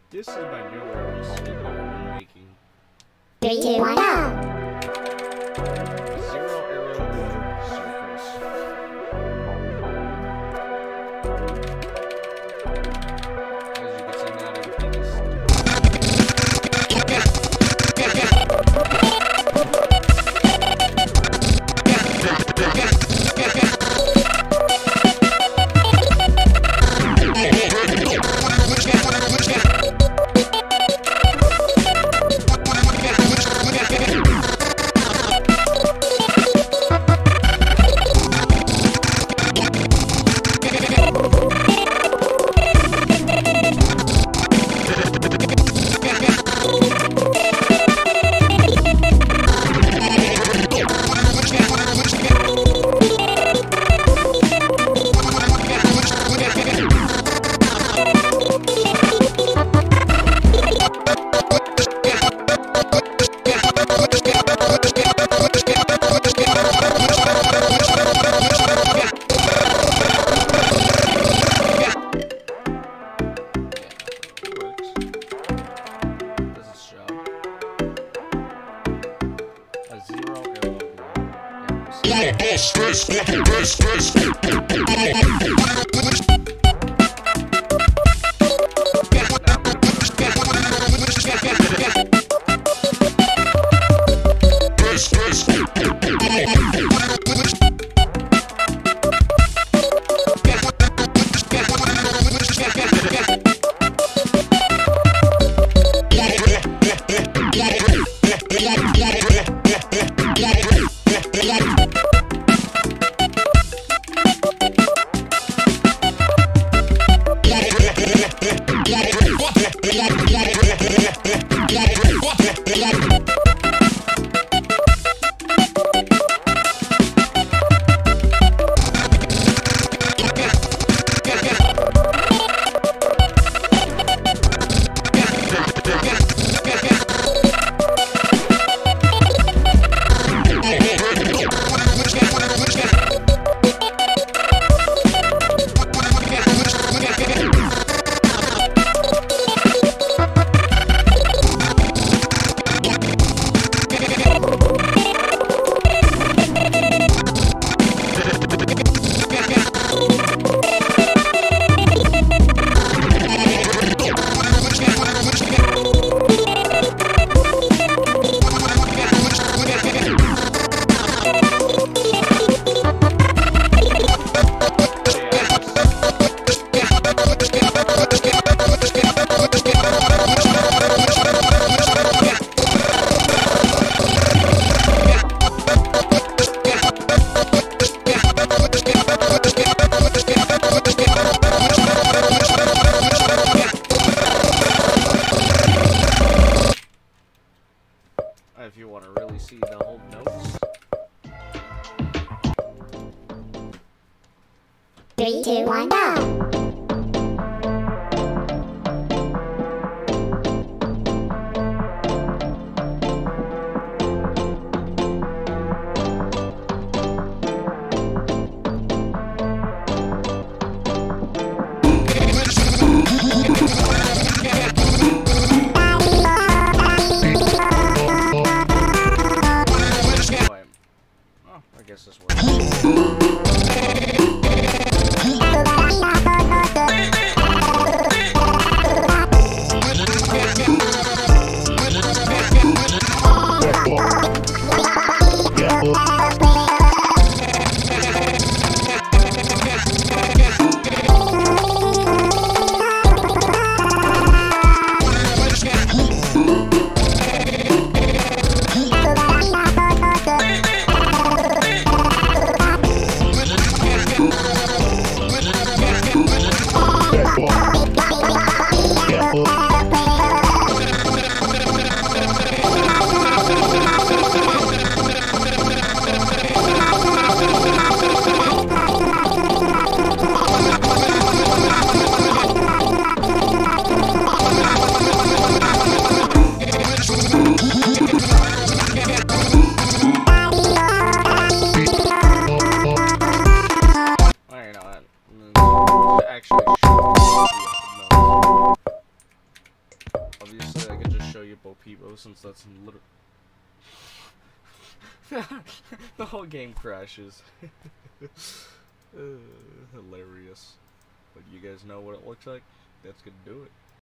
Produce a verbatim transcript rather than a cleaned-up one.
This is my new release that I'm making. Three, two, one, go! Zero arrow mode circles. As you can see, not everything is. If you want to really see the whole notes. Three, two, one, go! I guess this works. since that's literally... The whole game crashes. uh, hilarious. But you guys know what it looks like? That's gonna do it.